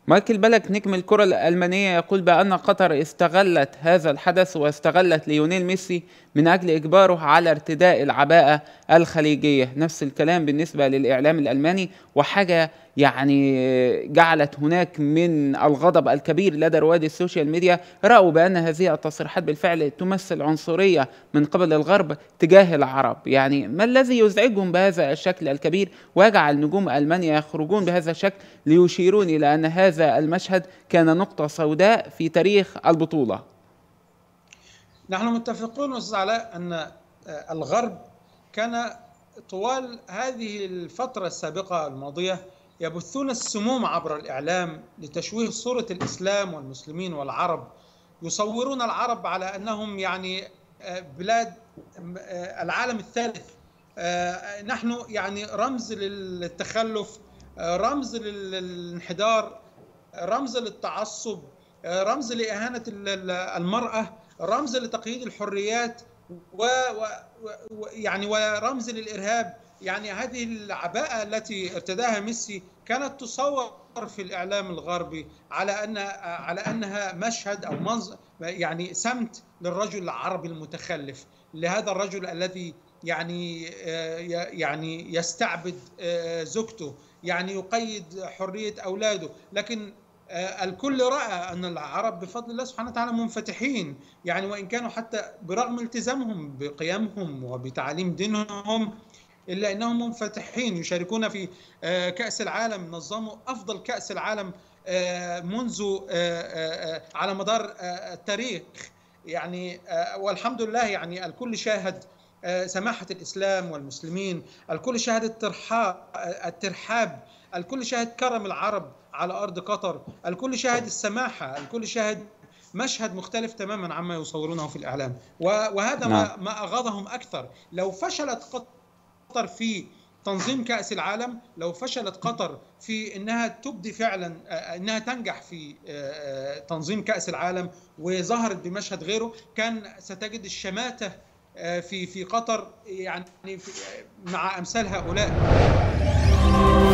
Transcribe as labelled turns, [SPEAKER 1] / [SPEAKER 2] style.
[SPEAKER 1] مايكل بالك نجم الكرة الألمانية يقول بأن قطر استغلت هذا الحدث واستغلت ليونيل ميسي من أجل إجباره على ارتداء العباءة الخليجية. نفس الكلام بالنسبة للإعلام الألماني، وحاجة يعني جعلت هناك من الغضب الكبير لدى رواد السوشيال ميديا. رأوا بأن هذه التصريحات بالفعل تمثل عنصرية من قبل الغرب تجاه العرب. يعني ما الذي يزعجهم بهذا الشكل الكبير ويجعل نجوم ألمانيا يخرجون بهذا الشكل ليشيرون إلى أن هذا المشهد كان نقطة سوداء في تاريخ البطولة؟
[SPEAKER 2] نحن متفقون أستاذ علاء أن الغرب كان طوال هذه الفترة السابقة الماضية يبثون السموم عبر الإعلام لتشويه صورة الإسلام والمسلمين والعرب، يصورون العرب على أنهم يعني بلاد العالم الثالث. نحن يعني رمز للتخلف، رمز للانحدار، رمز للتعصب، رمز لإهانة المرأة، رمز لتقييد الحريات، يعني ورمز للإرهاب. يعني هذه العباءة التي ارتداها ميسي كانت تصور في الإعلام الغربي على أنها مشهد أو منظر، يعني سمت للرجل العربي المتخلف، لهذا الرجل الذي يعني يستعبد زوجته، يعني يقيد حرية أولاده. لكن الكل رأى أن العرب بفضل الله سبحانه وتعالى منفتحين، يعني وإن كانوا حتى برغم التزامهم بقيمهم وبتعاليم دينهم إلا أنهم منفتحين، يشاركون في كأس العالم، نظموا أفضل كأس العالم منذ على مدار التاريخ. يعني والحمد لله، يعني الكل شاهد سماحة الإسلام والمسلمين، الكل شاهد الترحاب، الكل شاهد كرم العرب على أرض قطر، الكل شاهد السماحة، الكل شاهد مشهد مختلف تماما عما يصورونه في الإعلام. وهذا ما أغاظهم أكثر. لو فشلت قطر في تنظيم كأس العالم، لو فشلت قطر في أنها تبدي فعلا أنها تنجح في تنظيم كأس العالم وظهرت بمشهد غيره، كان ستجد الشماتة في قطر يعني مع أمثال هؤلاء.